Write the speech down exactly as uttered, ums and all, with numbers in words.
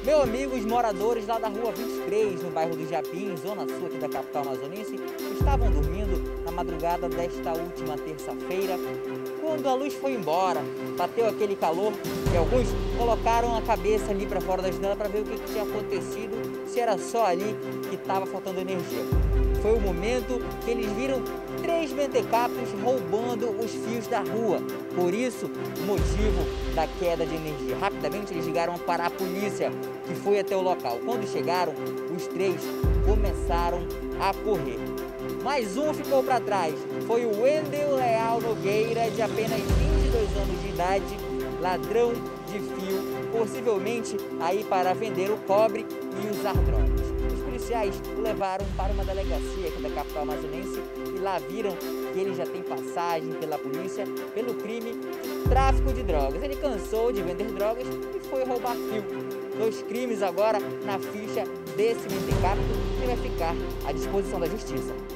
Meu amigo, os moradores lá da rua vinte e três, no bairro do Japim, zona sul aqui da capital amazonense, estavam dormindo na madrugada desta última terça-feira, quando a luz foi embora, bateu aquele calor e alguns colocaram a cabeça ali para fora da janela para ver o que, que tinha acontecido, se era só ali que estava faltando energia. Foi o momento que eles viram três mentecaptos roubando os fios da rua. Por isso, o motivo da queda de energia. Rapidamente eles ligaram para a polícia, que foi até o local. Quando chegaram, os três começaram a correr. Mais um ficou para trás. Foi o Wendel Leal Nogueira, de apenas vinte e dois anos de idade, ladrão de fio, possivelmente aí para vender o cobre e usar drogas. Os policiais o levaram para uma delegacia aqui da capital amazonense e lá viram que ele já tem passagem pela polícia pelo crime de tráfico de drogas. Ele cansou de vender drogas e foi roubar fio. Dois crimes agora na ficha desse mentecapto, que vai ficar à disposição da justiça.